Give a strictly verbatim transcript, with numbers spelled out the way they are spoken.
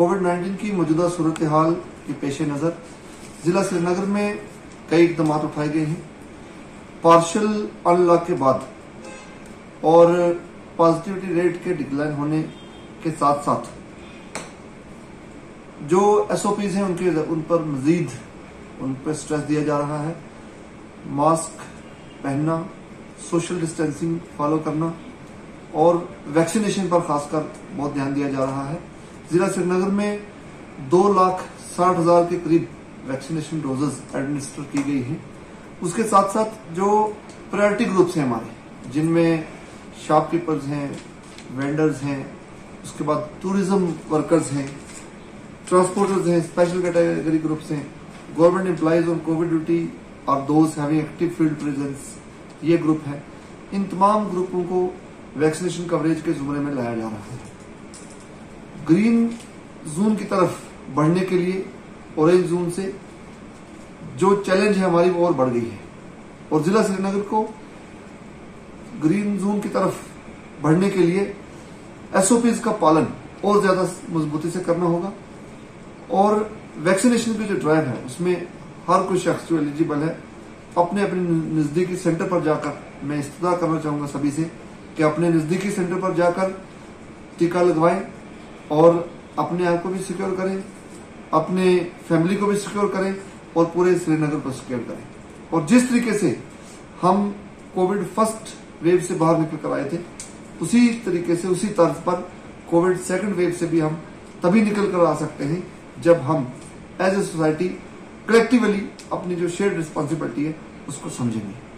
Covid nineteen की मौजूदा सूरत हाल के पेश नज़र जिला श्रीनगर में कई इकदाम उठाए गए हैं। पार्शल अनलॉक के बाद और पॉजिटिविटी रेट के डिक्लाइन होने के साथ साथ जो एसओपीज हैं उनके उन पर मजीद उन पर स्ट्रेस दिया जा रहा है। मास्क पहनना, सोशल डिस्टेंसिंग फॉलो करना और वैक्सीनेशन पर खासकर बहुत ध्यान दिया जा रहा है। जिला श्रीनगर में दो लाख साठ हजार के करीब वैक्सीनेशन डोजेज एडमिनिस्टर की गई हैं। उसके साथ साथ जो प्रायोरिटी ग्रुप्स हैं हमारे, जिनमें शॉपकीपर्स हैं, वेंडर्स हैं, उसके बाद टूरिज्म वर्कर्स हैं, ट्रांसपोर्टर्स हैं, स्पेशल कैटेगरी ग्रुप्स हैं, government employees on COVID duty और those having active field presence, ये ग्रुप है। इन तमाम ग्रुपों को वैक्सीनेशन कवरेज के जुमरे में लाया जा रहा है। ग्रीन जोन की तरफ बढ़ने के लिए ऑरेंज जोन से जो चैलेंज है हमारी वो और बढ़ गई है और जिला श्रीनगर को ग्रीन जोन की तरफ बढ़ने के लिए एसओपीज का पालन और ज्यादा मजबूती से करना होगा और वैक्सीनेशन की जो ड्राइव है उसमें हर कोई शख्स जो एलिजिबल है अपने अपने नजदीकी सेंटर पर जाकर, मैं इस्तदा करना चाहूंगा सभी से कि अपने नजदीकी सेंटर पर जाकर टीका लगवाएं और अपने आप को भी सिक्योर करें, अपने फैमिली को भी सिक्योर करें और पूरे श्रीनगर को सिक्योर करें। और जिस तरीके से हम कोविड फर्स्ट वेव से बाहर निकल कर आए थे, उसी तरीके से उसी तर्ज पर कोविड सेकंड वेव से भी हम तभी निकल कर आ सकते हैं जब हम एज ए सोसाइटी कलेक्टिवली अपनी जो शेयर्ड रिस्पॉन्सिबिलिटी है उसको समझेंगे।